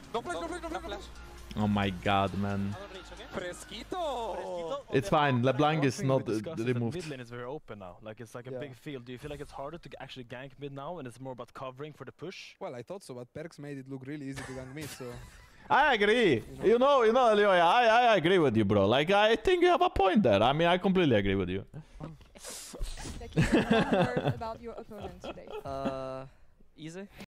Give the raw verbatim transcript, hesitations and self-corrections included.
No flash, no flash, no flash, no flash. Oh my god, man. Fresquito! It's fine. LeBlanc is not uh, removed. Mid lane is very open now. Like it's like a Yeah. big field. Do you feel like it's harder to actually gank mid now, and it's more about covering for the push? Well, I thought so, but PERKZ made it look really easy to gank mid, so... I agree. You know, you know, ELYOYA, I, I agree with you, bro. Like, I think you have a point there. I mean, I completely agree with you. Like, one word about your opponent today. Uh, easy.